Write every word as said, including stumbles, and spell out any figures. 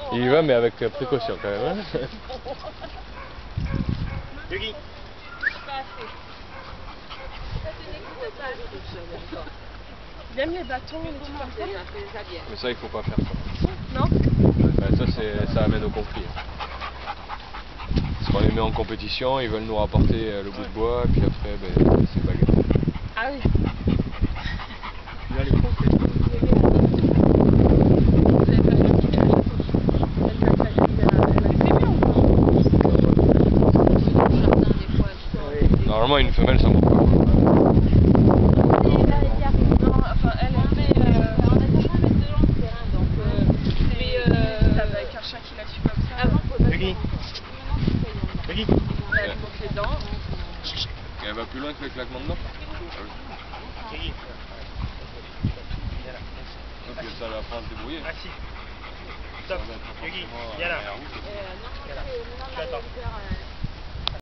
Il y va, mais avec précaution quand même. Hein. Yugi. Il aime les bâtons, les trucs comme ça. Mais ça, il faut pas faire ça. Non? Ben, ça, ça amène au conflit. Parce qu'on les met en compétition, ils veulent nous rapporter le bout de bois, et puis après, ben, c'est bagarre. Ah oui. Là, les compétitions. Normalement, une femelle, ça monte pas. Yugi. Yugi. Elle monte les dents. Et elle va plus loin que le claquement de dents. Yugi. Donc ça va apprendre à se débrouiller. Assis. Stop. Yugi. Viens là. Viens là. Tu attends.